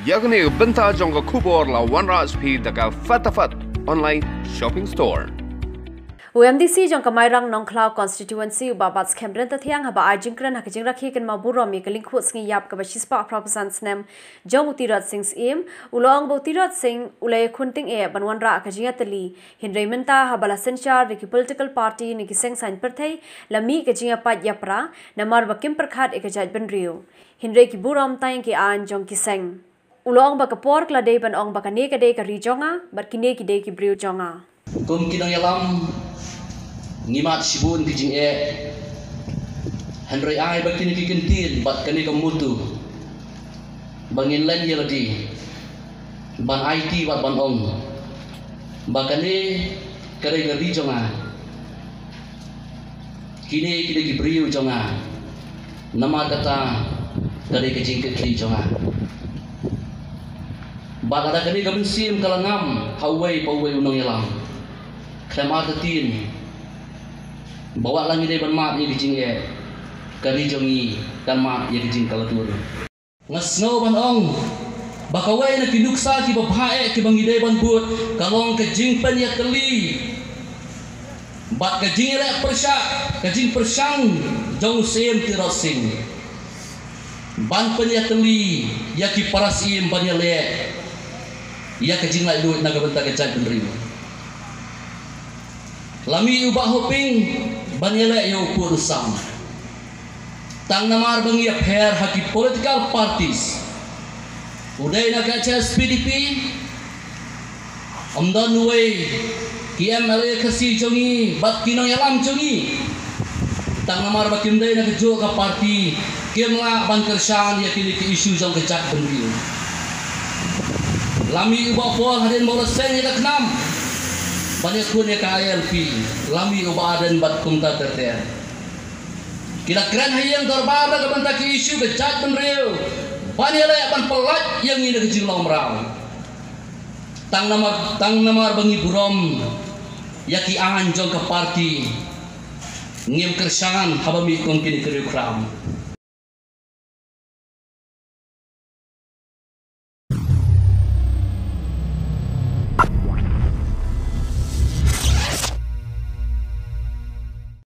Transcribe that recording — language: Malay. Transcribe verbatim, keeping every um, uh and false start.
yakni benta jongga kubor la wanra speed daga fatafat online shopping store. U M D C jong kamairang Nongklau constituency ubabat skemren tathiang haba ajingkran hakijing rakhi kan maburo mi kaling khut sngi yap ka bashispa proposals nem jong utirat sing im ulong botirat sing ulay khunting e banwanra akajinga tali hinreimenta habala senchar riki political party ni kiseng sain perthai lami kajinga pat yapra namar bakim perkhat ekajat benriu hinre ki buram taing ki an jong kiseng ulong bakapor klade ban ong bakane kade ka rijonga barkine ki de ki briu jonga kum kinang yalam ngimat sibun kijing e Henry ai bakini kikentin bat kani kamutu bangin len yeladi ban I T wat ban ong bakane kare ngari jonga kini kini kibriu jonga nama kata kare kijing kekri jonga bat ada kani kabensim kalangam hawai pawai unang yalam klemar tetin bawa lagi deh ban mat ye kijing e kari jongi kan mat ye kijing kalatur ngasno ban ong bakawai na kinuksa ki babae ki bangi deh ban but kalong kijing pen ya keli bat kijing le persya kijing persang jong sem tirasing ban pen ya keli ya ki parasim ban ya le ya kijing lai duit naga bentar kecai penriu lami ubah hoping banyele yo pur sam tang namar bangi affair haki political parties udai na kaca S P D P amdan way ki M L A kasi jongi bat kinong yalam jongi tang namar bakim dai na kejo ka party kemla ban kersan ya kini ki isu jong kecak benriu lami ubah pol haden bola sen ya kenam banyak kunya K L P lami ubadan bat kumta terter kira keren hayang terbada kebanta ki isu kecak benriu banyak layak ban pelat yang ini kecil lomrau tang namar tang namar bangi burom yaki anjong ke party ngim kersangan habami kong kini kriu kram